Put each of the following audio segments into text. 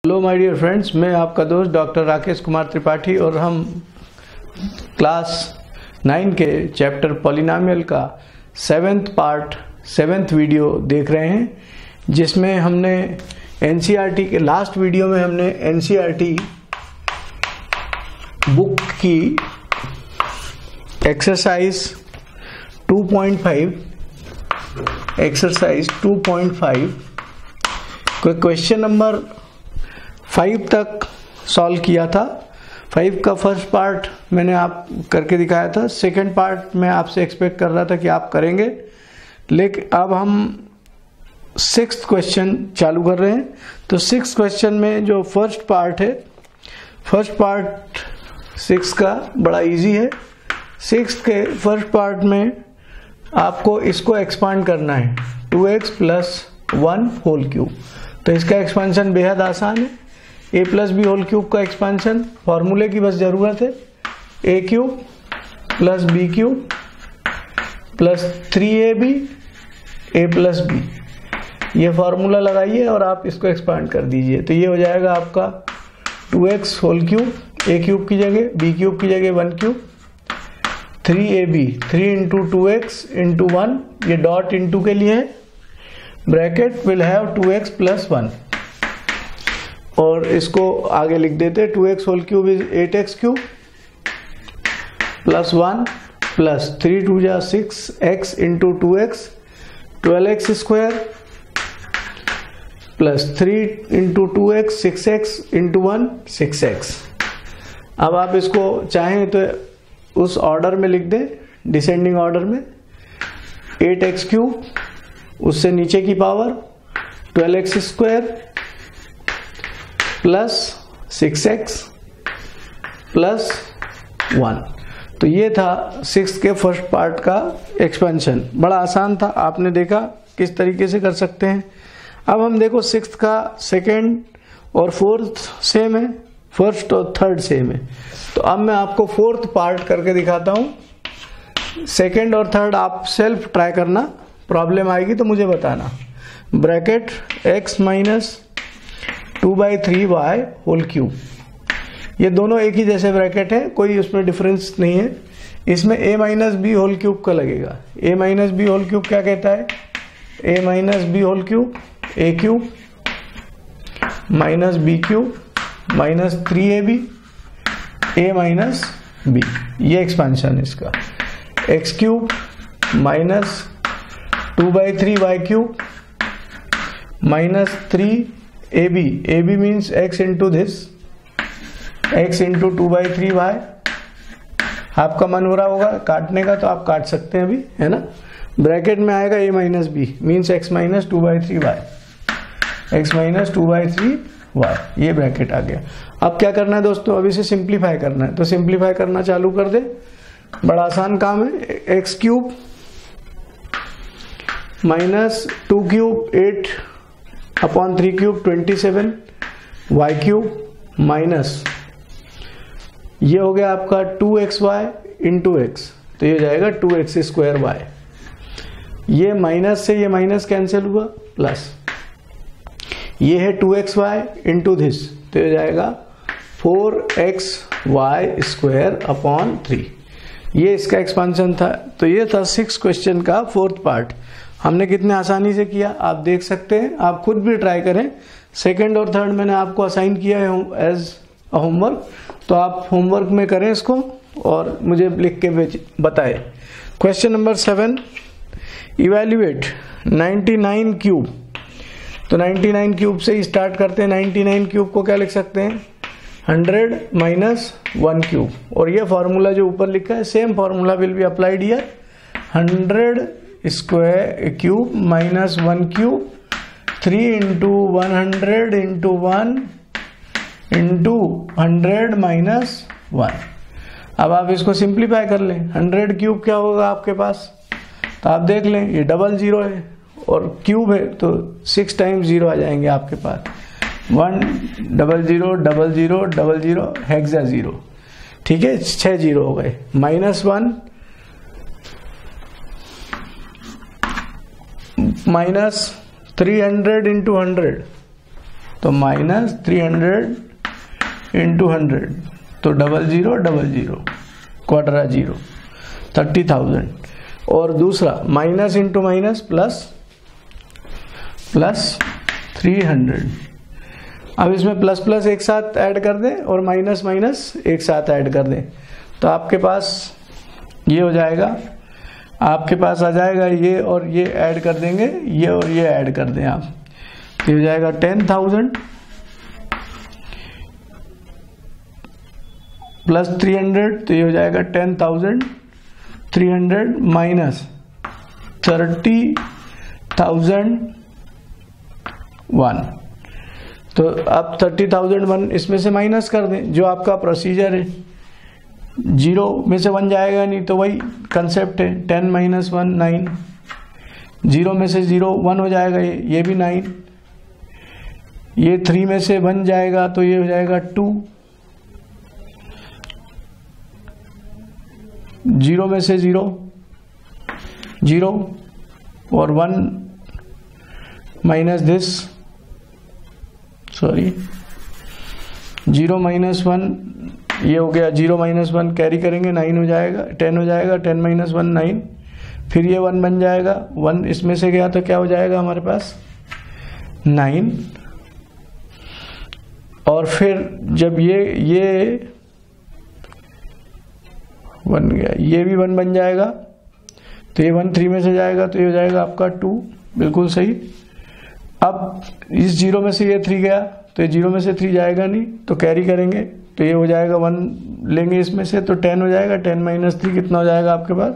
Hello my dear friends, मैं आपका दोस्त डॉक्टर राकेश कुमार त्रिपाठी और हम क्लास 9 के चैप्टर पॉलिनोमियल का 7th पार्ट 7th वीडियो देख रहे हैं, जिसमें हमने एनसीईआरटी के लास्ट वीडियो में हमने एनसीईआरटी बुक की एक्सरसाइज 2.5 क्वेश्चन नंबर 5 तक सॉल्व किया था। 5 का फर्स्ट पार्ट मैंने आप करके दिखाया था। सेकंड पार्ट मैं आपसे एक्सपेक्ट कर रहा था कि आप करेंगे, लेकिन अब हम 6th क्वेश्चन चालू कर रहे हैं। तो 6th क्वेश्चन में जो फर्स्ट पार्ट है, फर्स्ट पार्ट 6 का बड़ा इजी है। 6th के फर्स्ट पार्ट में आपको इसको एक्सपांड करना है 2x + 1 होल क्यूब। तो इसका एक्सपेंशन बेहद आसान है। a + b होल क्यूब का एक्सपेंशन, फॉर्मूले की बस जरूरत है। a³ + b³ + 3ab a + b, ये फॉर्मूला लगाइए और आप इसको एक्सपांड कर दीजिए। तो ये हो जाएगा आपका 2x होल क्यूब, a³ की जगह b³ की जगह 1³ 3ab 3 × 2x × 1, ये डॉट इंटू के लिए है, ब्रैकेट विल हैव 2x + 1 और इसको आगे लिख देते हैं 2x whole cube is 8x³ + 1 + 3 × 2 = 6x × 2x 12x² + 3 × 2x 6x × 1 6x। अब आप इसको चाहें तो उस ऑर्डर में लिख दें, डिसेंडिंग ऑर्डर में। 8x³ उससे नीचे की पावर 12x² + 6x + 1। तो ये था 6th के फर्स्ट पार्ट का एक्सपेंशन। बड़ा आसान था, आपने देखा किस तरीके से कर सकते हैं। अब हम देखो 6th का 2nd और 4th सेम है, 1st और 3rd सेम है। तो अब मैं आपको 4th पार्ट करके दिखाता हूं। 2nd और 3rd आप सेल्फ ट्राई करना, प्रॉब्लम आएगी तो मुझे बताना। Bracket x - 2/3y whole cube, ये दोनों एक ही जैसे ब्रैकेट है, कोई उसमें डिफरेंस नहीं है। इसमें a - b होल क्यूब का लगेगा। a - b होल क्यूब क्या कहता है? a - b whole cube a³ - b³ - 3ab a - b, ये एक्सपेंशन है इसका। x³ - 2/3y³ - 3ab, ab means x into this, x into 2/3y। आपका मन हो रहा होगा काटने का तो आप काट सकते हैं अभी, है ना। ब्रैकेट में आएगा a - b means x - 2/3y, x - 2/3y, ये ब्रैकेट आ गया। अब क्या करना है दोस्तों, अभी से सिंप्लीफाई करना है। तो सिंप्लीफाई करना चालू कर दे, बड़ा आसान काम है। x³ - 2³ 8/3³ 27 y³ माइनस ये हो गया आपका 2xy × x, तो ये जाएगा 2x²y। ये माइनस से ये माइनस कैंसिल हुआ, प्लस ये है 2xy × दिस, तो ये जाएगा 4xy² 3। ये इसका एक्सपेंशन था। तो ये था 6 क्वेश्चन का 4th पार्ट। हमने कितने आसानी से किया आप देख सकते हैं, आप खुद भी ट्राई करें। 2nd और 3rd मैंने आपको असाइन किया है एज अ होमवर्क, तो आप होमवर्क में करें इसको और मुझे लिख के बताएं। Question number 7, evaluate 99 cube. तो 99 क्यूब से ही स्टार्ट करते हैं। 99 क्यूब को क्या लिख सकते हैं? 100 - 1 क्यूब, और ये फॉर्मूला जो ऊपर लिखा है same formula will be applied here. 100² cube - 1 cube 3 × 100 × 1 × 100 - 1। अब आप इसको सिंप्लीफाई कर लें। 100 क्यूब क्या होगा आपके पास, तो आप देख लें, ये डबल 0 है और क्यूब है तो 6 टाइम्स 0 आ जाएंगे आपके पास। 1 0 0 0 0 0 हेक्सा 0, ठीक है, 6 0 हो गए। -1 -300 × 100, तो तो -300 इंटू 100 तो 0000 क्वाड्रा 0 30,000। और दूसरा माइनस इंटू माइनस प्लस 300। अब इसमें प्लस प्लस एक साथ ऐड कर दें और माइनस माइनस एक साथ ऐड कर दें, तो आपके पास ये हो जाएगा, आपके पास आ जाएगा ये और ये ऐड कर देंगे, ये और ये ऐड कर दें आप, तो हो जाएगा 10,000 प्लस 300, तो ये हो जाएगा 10,300 माइनस 30,001। तो अब 30,001 इसमें से माइनस कर दें, जो आपका प्रोसीजर है। 0 में से 1 जाएगा नहीं, तो वही कंसेप्ट है, 10 - 1 9। 0 में से 0 1 हो जाएगा, ये भी 9। ये 3 में से 1 जाएगा तो ये हो जाएगा 2। 0 में से 0 और 1 माइनस दिस, सॉरी 0 - 1 ये हो गया, 0 - 1 कैरी करेंगे 9 हो जाएगा, 10 हो जाएगा, 10 - 1 9। फिर ये 1 बन जाएगा, 1 इसमें से गया तो क्या हो जाएगा हमारे पास 9। और फिर जब ये 1 गया, ये भी 1 बन जाएगा, तो ये 1 3 में से जाएगा तो ये हो जाएगा आपका 2, बिल्कुल सही। अब इस 0 में से ये 3 गया, तो ये 0 में से 3 जाएगा नहीं, तो कैरी करेंगे, तो ये हो जाएगा 1 लेंगे इसमें से, तो 10 हो जाएगा। 10 - 3 कितना हो जाएगा आपके पास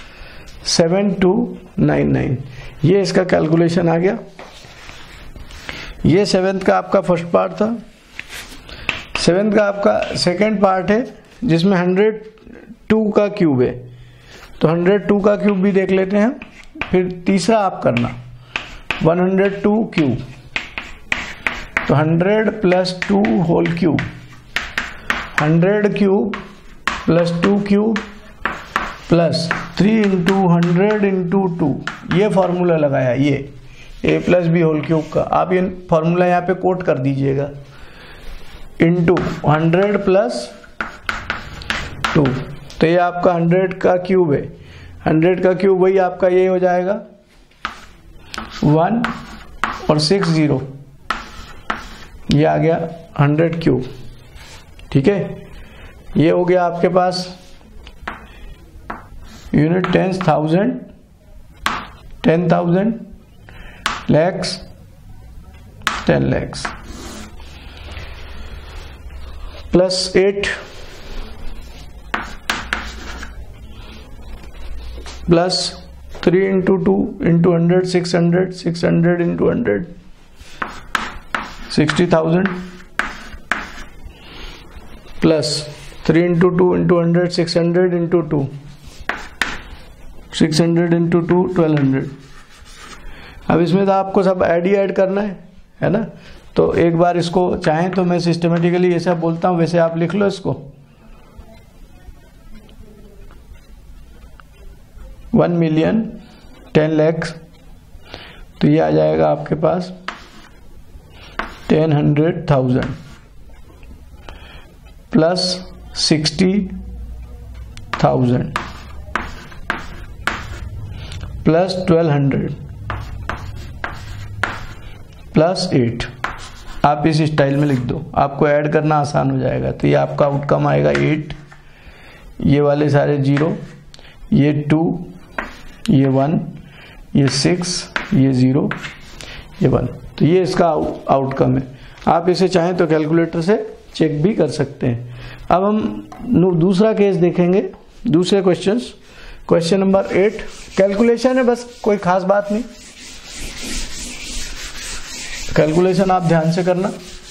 7299। ये इसका कैलकुलेशन आ गया। ये 7th का आपका फर्स्ट पार्ट था। 7th का आपका सेकंड पार्ट है, जिसमें 102 का क्यूब है, तो 102 का क्यूब भी देख लेते हैं। फिर तीसरा आप करना 102 क्यूब, तो 100 + 2 whole cube, 100 cube plus 2 cube plus 3 × 100 × 2, ये फॉर्मूला लगाया, ये a + b होल क्यूब का। आप ये फॉर्मूला यहाँ पे कोट कर दीजिएगा, इंटू 100 + 2, तो ये आपका 100 का क्यूब है। 100 का क्यूब वही आपका ये हो जाएगा 1 और 6 0, ये आ गया 100 क्यूब। ठीक है, ये हो गया आपके पास unit 10,000 lakhs 10 lakhs plus 8 plus 3 × 2 × 100 600 600 × 100 60,000 plus 3 × 2 × 100 600 × 2 600 × 2 1200। अब इसमें तो आपको सब ऐड ही ऐड करना है ना। तो एक बार इसको चाहें तो मैं सिस्टमेटिकली ऐसा बोलता हूं, वैसे आप लिख लो इसको। 1,000,000 10 lakhs, तो ये आ जाएगा आपके पास 100,000 प्लस 60,000 प्लस 1200 प्लस 8। आप इस स्टाइल में लिख दो, आपको ऐड करना आसान हो जाएगा। तो ये आपका आउटकम आएगा 8, ये वाले सारे 0, ये 2, ये 1, ये 6, ये 0, ये 1। तो ये इसका आउटकम है। आप इसे चाहें तो कैलकुलेटर से चेक भी कर सकते हैं। अब हम दूसरा केस देखेंगे, दूसरे क्वेश्चंस। क्वेश्चन नंबर 8 कैलकुलेशन है, बस कोई खास बात नहीं, कैलकुलेशन आप ध्यान से करना।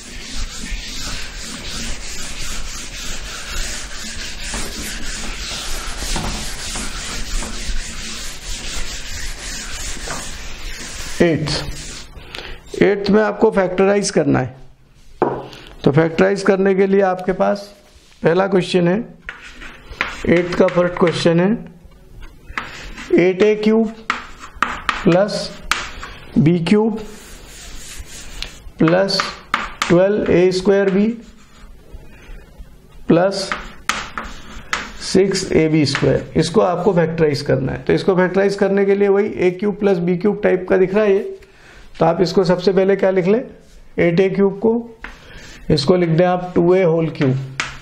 एट्थ में आपको फैक्टराइज करना है। तो फैक्टराइज करने के लिए आपके पास पहला क्वेश्चन है, 8th का फर्स्ट क्वेश्चन है 8a³ plus b³ plus 12a square B plus 6ab square, इसको आपको फैक्टराइज करना है। तो इसको फैक्टराइज करने के लिए वही a cube plus b cube type का दिख रहा है ये, तो आप इसको सबसे पहले क्या लिख लें, 8a क्यूब को, इसको लिख दें आप 2a whole cube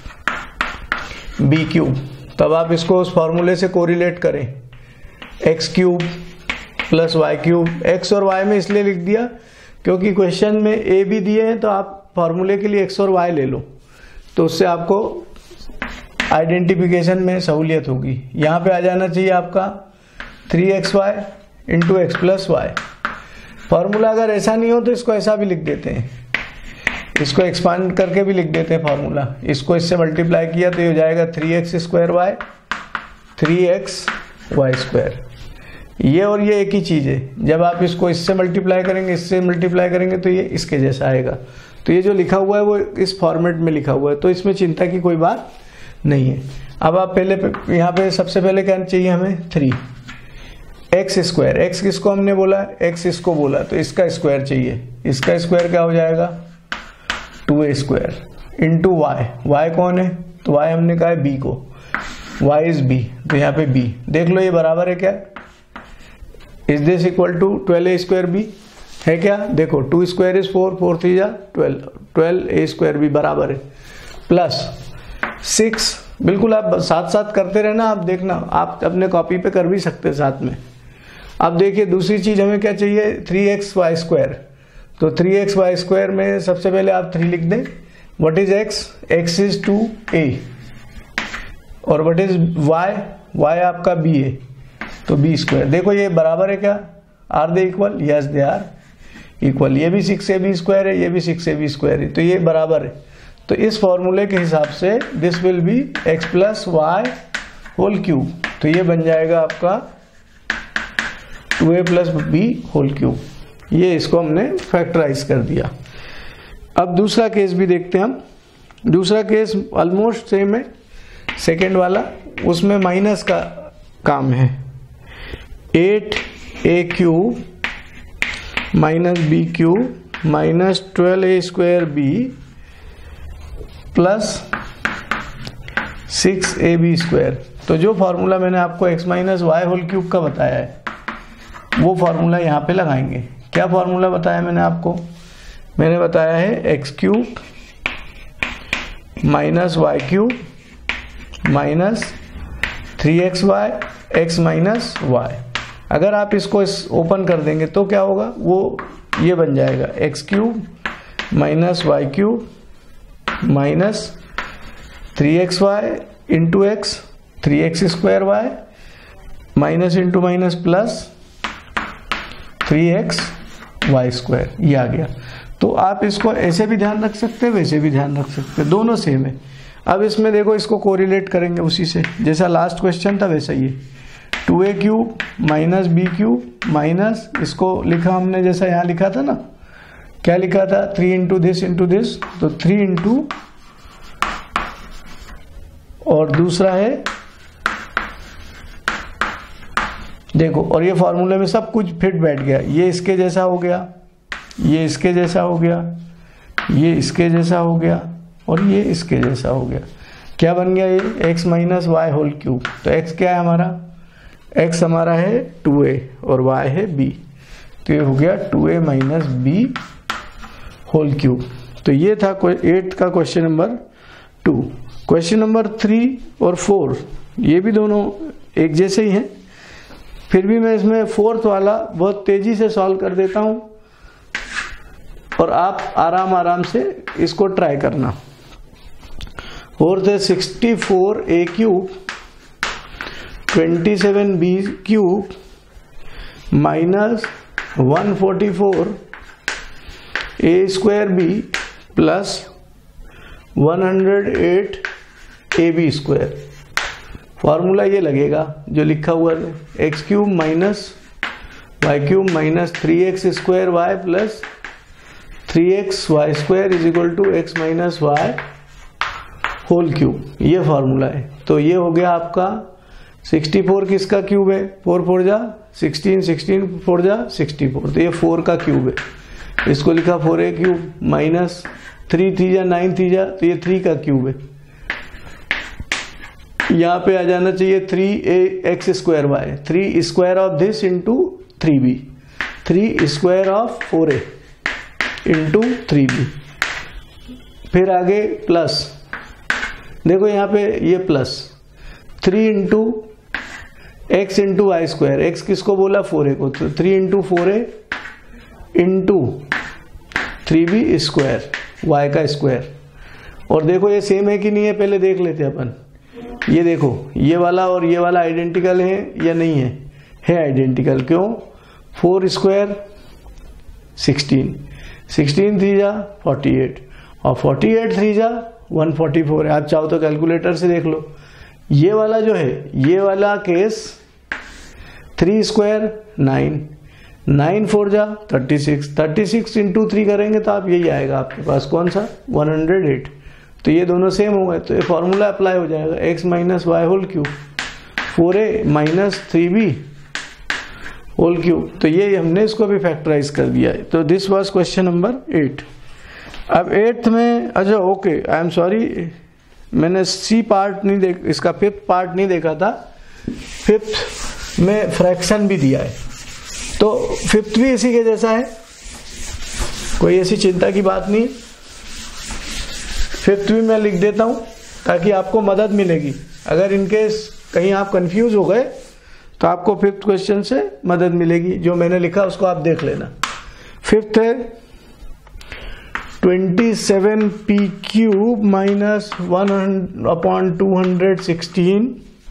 b cube. तब आप इसको उस फॉर्मूले से कोरिलेट करें, x cube plus y cube. x और y में इसलिए लिख दिया क्योंकि क्वेश्चन में a भी दिए हैं, तो आप फॉर्मूले के लिए x और y ले लो, तो उससे आपको आइडेंटिफिकेशन में सहूलियत होगी। यहाँ पे आ जाना चाहिए आपका 3xy into X plus Y. Formula अगर ऐसा नहीं हो तो इसको ऐसा भी लिख देते हैं, इसको एक्सपांड करके भी लिख देते हैं फॉर्मूला। इसको इससे मल्टीप्लाई किया तो ये हो जाएगा 3x स्क्वायर वाई 3x वाई स्क्वायर। ये और ये एक ही चीज़ है। जब आप इसको इससे मल्टीप्लाई करेंगे, इससे मल्टीप्लाई करेंगे तो ये इसके जैसा आएगा। तो ये जो लिखा हुआ है वो इस फॉर्मेट में लिखा हुआ है, तो इसमें चिंता की कोई बात नहीं है। अब आप पहले यहाँ पे सबसे पहले क्या चाहिए हमें, 3x स्क्वायर। x किसको हमने बोला, x इसको बोला, तो इसका स्क्वायर चाहिए। इसका स्क्वायर क्या हो जाएगा, 2a स्क्वायर इंटू y कौन है, तो y हमने कहा है b को, y इज b, तो यहाँ पे b देख लो, ये बराबर है क्या, is this equal to 12a square b है क्या, देखो 2 स्क्वायर इज 4, 4 3 जा 12, 12a स्क्वायर b बराबर है प्लस 6। बिल्कुल आप साथ साथ करते रहना, आप देखना, आप अपने कॉपी पे कर भी सकते हैं साथ में। अब देखिए दूसरी चीज हमें क्या चाहिए, 3xy स्क्वायर। तो 3xy स्क्वायर में सबसे पहले आप 3 लिख दें। What is x, x is 2a, और व्हाट इज y, y आपका b है, तो b स्क्वायर। देखो ये बराबर है क्या, are they equal, yes they are equal. ये भी 6ab स्क्वायर है, ये भी 6ab स्क्वायर है, तो ये बराबर है। तो इस फॉर्मूले के हिसाब से this will be x plus Y whole cube, तो ये बन जाएगा आपका 2a plus b whole cube. ये इसको हमने फैक्टराइज कर दिया। अब दूसरा केस भी देखते हैं हम। दूसरा केस ऑलमोस्ट सेम है, सेकेंड वाला, उसमें माइनस का काम है। 8a cube minus b cube minus 12a square b plus 6ab square. तो जो फॉर्मूला मैंने आपको x minus Y whole cube का बताया है, वो फॉर्मूला यहाँ पे लगाएंगे। क्या फॉर्मूला बताया मैंने आपको, मैंने बताया है x cube minus Y cube minus 3xy x minus Y. अगर आप इसको ओपन कर देंगे तो क्या होगा, वो ये बन जाएगा x cube minus Y cube minus 3xy into X 3x square Y minus into minus plus 3x वाई स्क्वायर, ये आ गया। तो आप इसको ऐसे भी ध्यान रख सकते हैं, वैसे भी ध्यान रख सकते हैं, दोनों सेम है। अब इसमें देखो, इसको कोरिलेट करेंगे उसी से, जैसा लास्ट क्वेश्चन था वैसा ही। 2a cube minus b cube minus, इसको लिखा हमने जैसा यहाँ लिखा था ना, क्या लिखा था, 3 इंटू दिस, तो 3 इंटू, और दूसरा है देखो, और ये फॉर्मूले में सब कुछ फिट बैठ गया। ये इसके जैसा हो गया, ये इसके जैसा हो गया, ये इसके जैसा हो गया, और ये इसके जैसा हो गया। क्या बन गया ये, x minus Y whole cube. तो x क्या है हमारा, x हमारा है 2a और y है b, तो ये हो गया 2a minus b whole cube. तो ये था 8 का क्वेश्चन नंबर 2। क्वेश्चन नंबर 3 और 4 ये भी दोनों एक जैसे ही हैं, फिर भी मैं इसमें 4th वाला बहुत तेजी से सॉल्व कर देता हूं, और आप आराम आराम से इसको ट्राई करना। 4th है 64a cube 27b cube minus 144 a square b plus 108 ab square. Formula ये लगेगा जो लिखा हुआ है, x cube minus Y cube minus 3x square Y plus 3x वाई square is equal to x minus Y whole cube. ये formula है। तो ये हो गया आपका 64 किसका क्यूब है, 4 4 जा 16, 16 4 जा 64, तो ये 4 का क्यूब है। इसको लिखा 4a क्यूब माइनस 3 3 9 3 तो ये 3 का क्यूब है। यहाँ पे आ जाना चाहिए 3x square Y, 3 square of this into 3b, 3 square of 4a into 3b। फिर आगे प्लस, देखो यहाँ पे ये plus 3 into X into Y square, X किसको बोला 4a को, तो 3 into 4a into 3b square, Y का स्क्वायर। और देखो ये सेम है कि नहीं है, पहले देख लेते अपन। ये देखो ये वाला और ये वाला आइडेंटिकल है या नहीं है, है आइडेंटिकल। क्यों? 4 स्क्वायर 16, 16 3 जा 48 और 48 3 जा 144 है। आप चाहो तो कैलकुलेटर से देख लो। ये वाला जो है, ये वाला केस 3 स्क्वायर 9, 9 4 जा 36, 36 इंटू 3 करेंगे तो आप यही आएगा आपके पास, कौन सा 108। तो ये दोनों सेम हो गए, तो ये फॉर्मूला अप्लाई हो जाएगा, x minus Y whole cube 4a minus 3b whole cube. तो ये हमने इसको भी फैक्टराइज कर दिया है। तो दिस वाज क्वेश्चन नंबर 8। अब 8th में, अच्छा ओके, आई एम सॉरी, मैंने सी पार्ट नहीं देख, इसका 5th पार्ट नहीं देखा था। 5th में फ्रैक्शन भी दिया है, तो 5th भी इसी के जैसा है, कोई ऐसी चिंता की बात नहीं। 5th भी मैं लिख देता हूं ताकि आपको मदद मिलेगी। अगर इनकेस कहीं आप कंफ्यूज हो गए तो आपको 5th क्वेश्चन से मदद मिलेगी। जो मैंने लिखा उसको आप देख लेना। 5th है 27p cube minus 1/216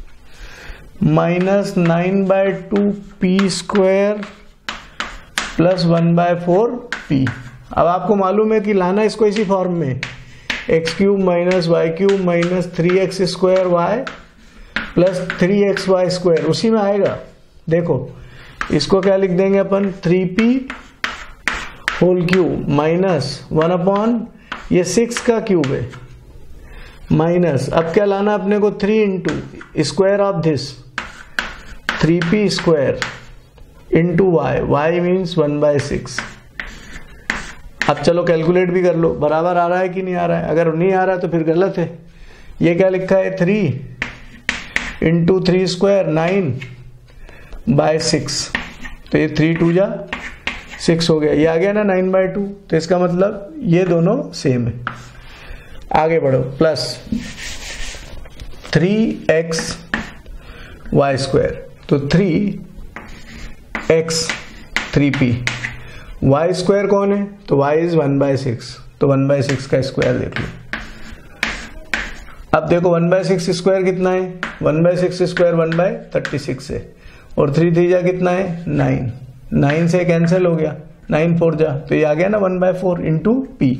minus 9/2p square plus 1/4p। अब आपको मालूम है कि लाना इसको इसी फॉर्म में, X cube minus Y cube minus 3x square Y plus 3x वाई स्क्वायर, उसी में आएगा। देखो इसको क्या लिख देंगे अपन, 3p होल क्यूब माइनस 1/, ये 6 का क्यूब है, माइनस, अब क्या लाना अपने को, 3 into square of this 3p square into Y, Y means 1/6। अब चलो कैलकुलेट भी कर लो, बराबर आ रहा है कि नहीं आ रहा है। अगर नहीं आ रहा है तो फिर गलत है। ये क्या लिखा है, 3 इंटू 3 स्क्वायर 9/6, तो ये 3 2 जा 6 हो गया। ये आ गया ना 9/2, तो इसका मतलब ये दोनों सेम है। आगे बढ़ो, प्लस 3x वाई स्क्वायर, तो 3x 3p, वाई स्क्वायर कौन है, तो y इज 1/6, तो 1/6 का स्क्वायर देख लो। अब देखो 1/6 स्क्वायर कितना है, 1/6 स्क्वायर 1/36 है, और 3 3 जा कितना है 9, 9 से कैंसिल हो गया, 9 4 जा, तो ये आ गया ना 1/4 इंटू p।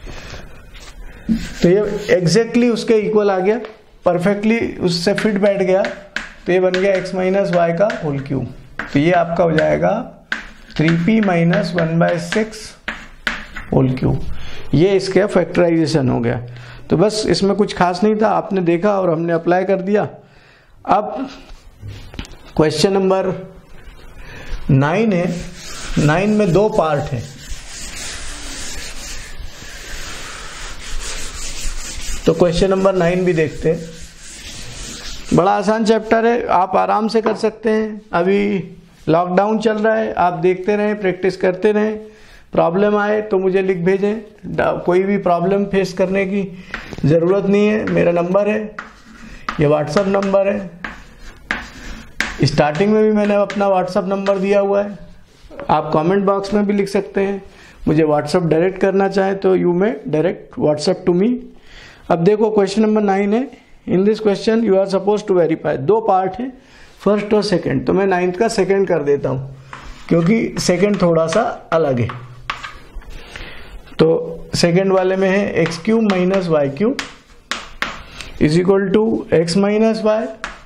तो ये एग्जैक्टली उसके इक्वल आ गया, परफेक्टली उससे फिट बैठ गया। तो ये बन गया x माइनस वाई का होल क्यूब। तो ये आपका हो जाएगा 3p माइनस 1/6 होल क्यूब। ये इसका फैक्टराइजेशन हो गया। तो बस इसमें कुछ खास नहीं था, आपने देखा और हमने अप्लाई कर दिया। अब क्वेश्चन नंबर 9 है। 9 में 2 पार्ट है, तो क्वेश्चन नंबर 9 भी देखते हैं। बड़ा आसान चैप्टर है, आप आराम से कर सकते हैं। अभी लॉकडाउन चल रहा है, आप देखते रहें, प्रैक्टिस करते रहें। प्रॉब्लम आए तो मुझे लिख भेजें। कोई भी प्रॉब्लम फेस करने की ज़रूरत नहीं है, मेरा नंबर है, ये व्हाट्सअप नंबर है। स्टार्टिंग में भी मैंने अपना व्हाट्सअप नंबर दिया हुआ है, आप कमेंट बॉक्स में भी लिख सकते हैं। मुझे व्हाट्सअप डायरेक्ट करना चाहें तो you may direct WhatsApp to me. अब देखो क्वेश्चन नंबर 9 है। In this question you are suppose to verify, 2 part है, फर्स्ट और सेकंड। तो मैं 9th का सेकंड कर देता हूं क्योंकि सेकंड थोड़ा सा अलग है। तो सेकंड वाले में है X cube minus Y cube is equal to X minus Y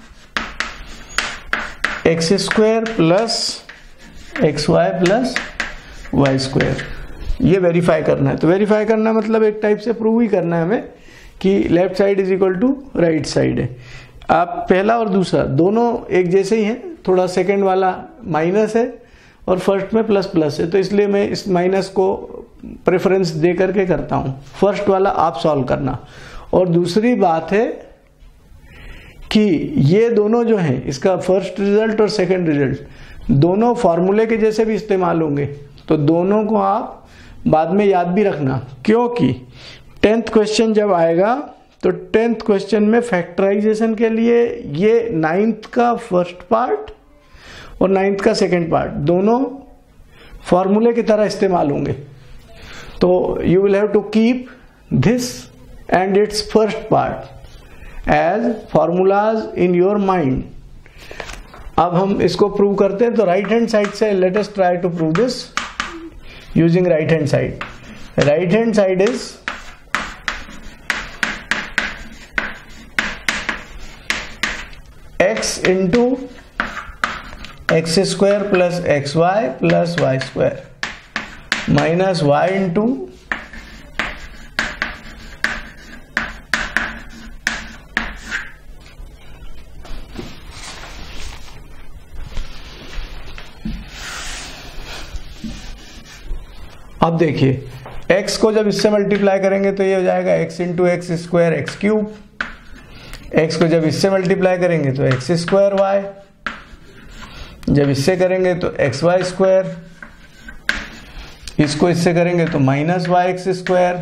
X square plus X Y plus Y square. ये वेरीफाई करना है। तो वेरीफाई करना मतलब एक टाइप से प्रूव ही करना है हमें कि left side is equal to right side है। आप पहला और दूसरा दोनों एक जैसे ही हैं, थोड़ा सेकंड वाला माइनस है और फर्स्ट में प्लस प्लस है, तो इसलिए मैं इस माइनस को प्रेफरेंस दे करके करता हूँ। फर्स्ट वाला आप सॉल्व करना। और दूसरी बात है कि ये दोनों जो हैं, इसका फर्स्ट रिजल्ट और सेकंड रिजल्ट दोनों फॉर्मूले के जैसे भी इस्तेमाल होंगे, तो दोनों को आप बाद में याद भी रखना, क्योंकि 10th क्वेश्चन जब आएगा तो 10th क्वेश्चन में फैक्टराइजेशन के लिए ये 9th का फर्स्ट पार्ट और 9th का सेकंड पार्ट दोनों फॉर्मूले की तरह इस्तेमाल होंगे। तो you will have to keep this and its first part as formulas in your mind. अब हम इसको प्रूव करते हैं, तो राइट हैंड साइड से let us try to prove this using right hand side. Right hand side is x into X square plus X Y plus Y square minus Y into अब देखिए x को जब इससे multiply करेंगे तो ये हो जाएगा x into X square X cube, x को जब इससे मल्टीप्लाई करेंगे तो एक्स स्क्वायर वाई, जब इससे करेंगे तो एक्स वाई स्क्वायर, इसको इससे करेंगे तो minus Y X square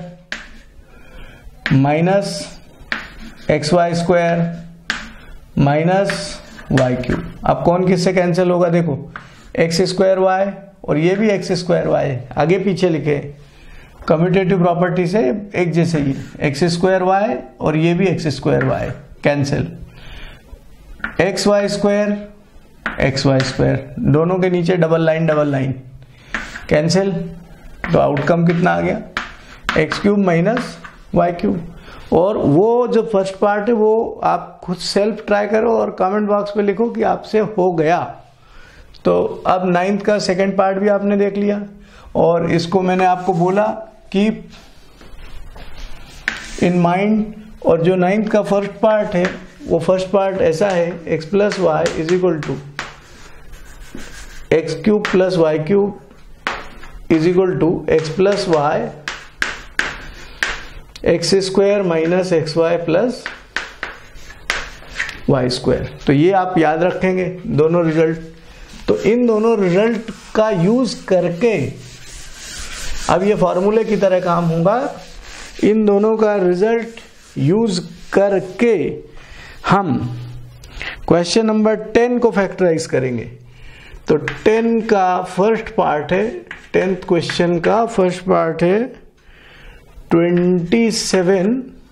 minus X Y square minus Y cube. अब कौन किससे कैंसिल होगा, देखो एक्स स्क्वायर वाई और ये भी एक्स स्क्वायर वाई, आगे पीछे लिखे कम्यूटेटिव प्रॉपर्टी से एक जैसे ही, एक्स स्क्वायर वाई और ये भी X square Y cancel, X Y square दोनों के नीचे डबल लाइन कैंसिल। तो आउटकम कितना आ गया, X cube minus Y cube. और वो जो फर्स्ट पार्ट है वो आप खुद सेल्फ ट्राई करो और कमेंट बॉक्स पे लिखो कि आपसे हो गया। तो अब 9th का सेकंड पार्ट भी आपने देख लिया, और इसको मैंने आपको बोला कि इन माइंड। और जो 9th का फर्स्ट पार्ट है वो फर्स्ट पार्ट ऐसा है, x plus Y is equal to X cube plus Y cube is equal to X plus Y X square minus X Y plus Y square. तो ये आप याद रखेंगे दोनों रिजल्ट। तो इन दोनों रिजल्ट का यूज करके अब ये फॉर्मूले की तरह काम होगा। इन दोनों का रिजल्ट यूज करके हम क्वेश्चन नंबर 10 को फैक्टराइज करेंगे। तो 10 का फर्स्ट पार्ट है, 10th क्वेश्चन का फर्स्ट पार्ट है 27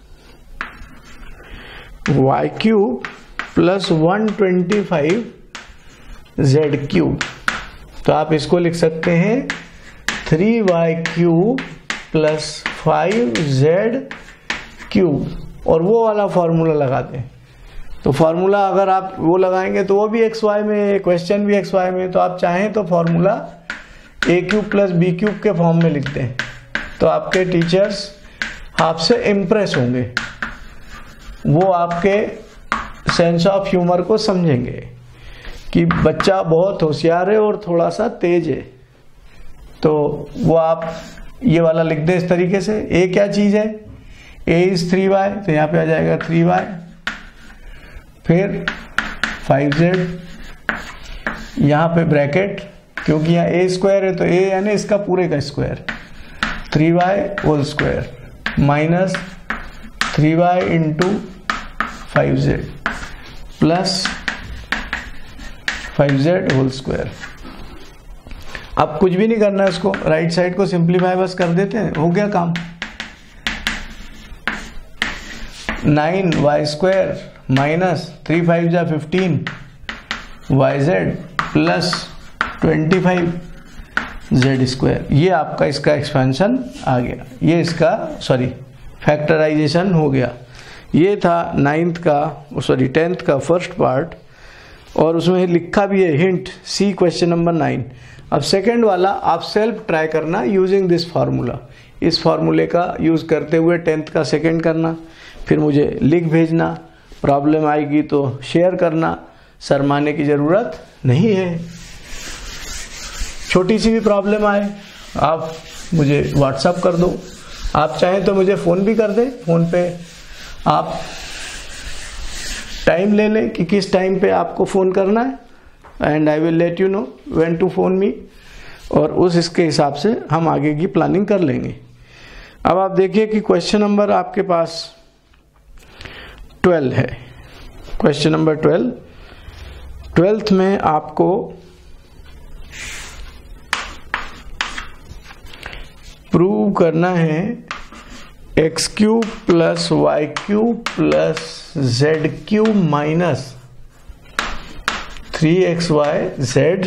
Y cube plus 125 Z cube. तो आप इसको लिख सकते हैं 3y cube plus 5z cube, और वो वाला फॉर्मूला लगाते हैं। तो फॉर्मूला अगर आप वो लगाएंगे तो वो भी एक्स वाई में, क्वेश्चन भी एक्स वाई में, तो आप चाहें तो formula A cube plus B cube के फॉर्म में लिखते हैं। तो आपके टीचर्स आपसे इम्प्रेस होंगे, वो आपके सेंस ऑफ ह्यूमर को समझेंगे कि बच्चा बहुत होशियार है और थोड़ा सा तेज है। तो वो आप ये वाला लिख दें इस तरीके से। ए क्या चीज है, ए इज 3y, तो यहाँ पे आ जाएगा 3y, फिर 5z, यहाँ पे ब्रैकेट, क्योंकि यहाँ ए स्क्वायर है तो ए यानी इसका पूरे का square, 3y whole square minus 3y into 5z plus 5z whole square. अब कुछ भी नहीं करना है, इसको राइट साइड को सिंप्लीफाई बस कर देते हैं, हो गया काम। 9y स्क्वायर माइनस 3 5 जा 15 yz प्लस 25 z स्क्वायर। ये आपका इसका एक्सपेंशन आ गया, ये इसका फैक्टराइजेशन हो गया। ये था 10th का फर्स्ट पार्ट, और उसमें लिखा भी है हिंट सी क्वेश्चन नंबर 9। अब सेकंड वाला आप सेल्फ ट्राई करना यूजिंग दिस फार्मूला। इस फार्मूले का यूज करते हुए 10th का सेकंड करना, फिर मुझे लिख भेजना। प्रॉब्लम आएगी तो शेयर करना, शर्माने की ज़रूरत नहीं है। छोटी सी भी प्रॉब्लम आए आप मुझे व्हाट्सअप कर दो, आप चाहें तो मुझे फ़ोन भी कर दें। फ़ोन पे आप टाइम ले लें कि किस टाइम पे आपको फ़ोन करना है, and I will let you know when to phone me, और इसके हिसाब से हम आगे की प्लानिंग कर लेंगे। अब आप देखिए कि क्वेश्चन नंबर आपके पास 12 है। क्वेश्चन नंबर 12th में आपको प्रूव करना है X cube plus Y cube plus Z cube minus 3xyz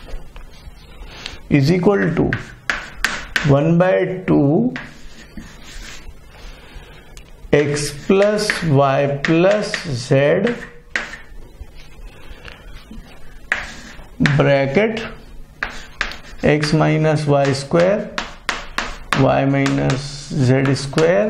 is equal to 1/2 x plus Y plus Z bracket x minus Y square y minus Z square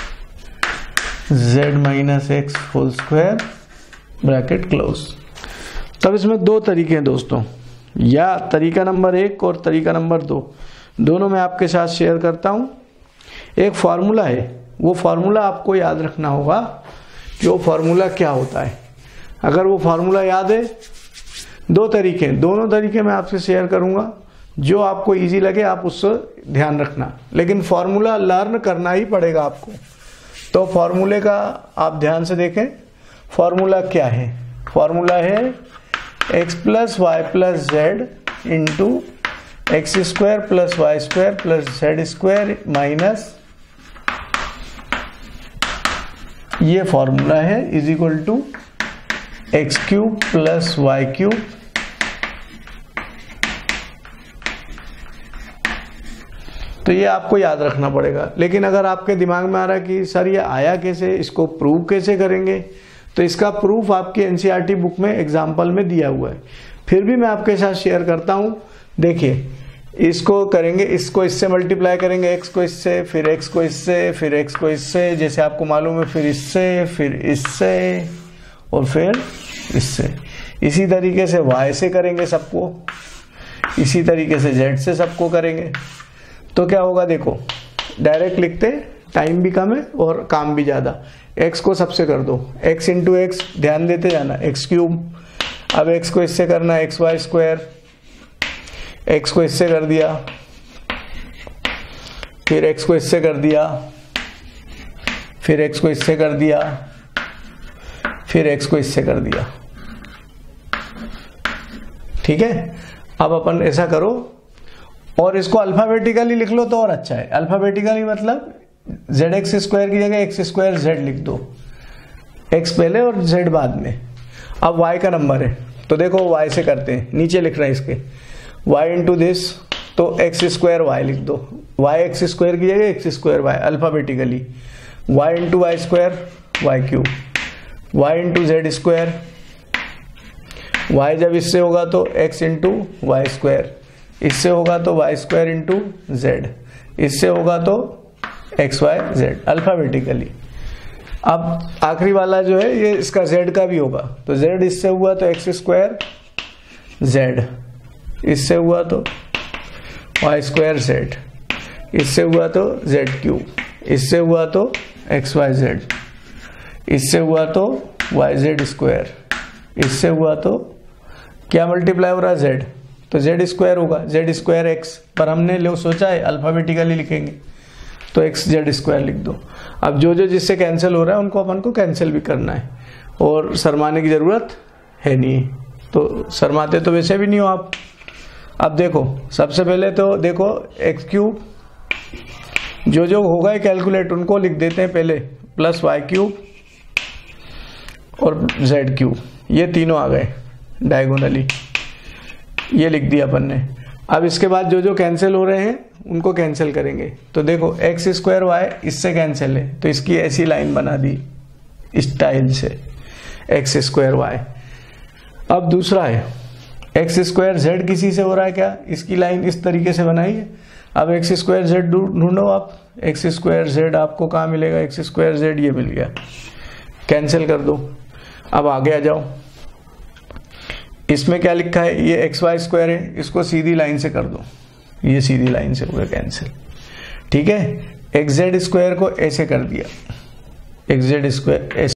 z minus X whole square bracket close. तब इसमें दो तरीके हैं दोस्तों, या तरीका number 1 और तरीका नंबर 2, दोनों मैं आपके साथ शेयर करता हूं। एक फॉर्मूला है, वो फॉर्मूला आपको याद रखना होगा कि वो फॉर्मूला क्या होता है। अगर वो फॉर्मूला याद है, दो तरीके, दोनों तरीके मैं आपसे शेयर करूंगा, जो आपको इजी लगे आप उससे ध्यान रखना, लेकिन फॉर्मूला लर्न करना ही पड़ेगा आपको। तो फॉर्मूले का आप ध्यान से देखें, फॉर्मूला क्या है? फॉर्मूला है x plus Y plus Z into X square plus Y square plus Z square minus, ये फॉर्मूला है, is equal to X cube plus Y cube तो ये आपको याद रखना पड़ेगा। लेकिन अगर आपके दिमाग में आ रहा है कि सर ये आया कैसे, इसको प्रूव कैसे करेंगे, तो इसका प्रूफ आपकी एनसीईआरटी बुक में एग्जाम्पल में दिया हुआ है। फिर भी मैं आपके साथ शेयर करता हूं। देखिए, इसको करेंगे, इसको इससे मल्टीप्लाई करेंगे, एक्स को इससे, फिर एक्स को इससे, फिर एक्स को इससे, जैसे आपको मालूम है, फिर इससे, फिर इससे और फिर इससे। इसी तरीके से वाई से करेंगे सबको, इसी तरीके से जेड से सबको करेंगे। तो क्या होगा, देखो डायरेक्ट लिखते, टाइम भी कम है और काम भी ज़्यादा। x को सबसे कर दो, x इंटू एक्स, ध्यान देते जाना, एक्स क्यूब। अब x को इससे करना एक्स वाई स्क्वायर, x को इससे कर दिया, फिर x को इससे कर दिया, फिर x को इससे कर दिया, फिर x को इससे कर दिया। ठीक है, अब अपन ऐसा करो और इसको अल्फाबेटिकली लिख लो तो और अच्छा है। अल्फाबेटिकली मतलब जेड एक्स स्क्वायर की जगह एक्स स्क्वायर जेड लिख दो, एक्स पहले और जेड बाद में। अब वाई का नंबर है तो देखो वाई से करते हैं, नीचे लिख रहे हैं इसके, वाई इंटू दिस, तो एक्स स्क्वायर वाई लिख दो, वाई एक्स स्क्वायर की जगह X square Y alphabetically, Y into Y square Y cube, Y into Z square, Y जब इससे होगा तो एक्स इंटू वाई स्क्वायर, इससे होगा तो वाई स्क्वायर इंटू जेड, इससे होगा तो एक्स वाई जेड अल्फाबेटिकली। अब आखिरी वाला जो है ये इसका जेड का भी होगा, तो जेड इससे हुआ तो एक्स स्क्वायर जेड, इससे हुआ तो वाई स्क्वायर जेड, इससे हुआ तो जेड क्यूब, इससे हुआ तो एक्स वाई जेड, इससे हुआ तो वाई जेड स्क्वायर, इससे हुआ तो क्या मल्टीप्लाई हो रहा है जेड, तो जेड स्क्वायर होगा, जेड स्क्वायर एक्स, पर हमने लो सोचा है अल्फाबेटिकली लिखेंगे तो एक्स जेड स्क्वायर लिख दो। अब जो जो जिससे कैंसिल हो रहा है उनको अपन को कैंसिल भी करना है, और शर्माने की जरूरत है नहीं, तो शर्माते तो वैसे भी नहीं हो आप। अब देखो सबसे पहले तो देखो एक्स क्यूब, जो जो होगा कैलकुलेट उनको लिख देते हैं पहले, प्लस वाई क्यूब और जेड क्यूब, ये तीनों आ गए डायगोनली, ये लिख दिया अपन ने। अब इसके बाद जो जो कैंसिल हो रहे हैं उनको कैंसिल करेंगे, तो देखो एक्स स्क्वायर वाई इससे कैंसिल है, तो इसकी ऐसी लाइन बना दी स्टाइल से, एक्स स्क्वायर वाई। अब दूसरा है एक्स स्क्वायर जेड, किसी से हो रहा है क्या, इसकी लाइन इस तरीके से बनाई है। अब एक्स स्क्वायर जेड ढूंढो आप, एक्स स्क्वायर जेड आपको कहाँ मिलेगा, एक्स स्क्वायर जेड ये मिल गया, कैंसिल कर दो। अब आगे आ जाओ, इसमें क्या लिखा है, ये एक्स वाई स्क्वायर है, इसको सीधी लाइन से कर दो, ये सीधी लाइन से हो गया कैंसिल। ठीक है, एक्स जेड स्क्वायर को ऐसे कर दिया, एक्स जेड स्क्वायर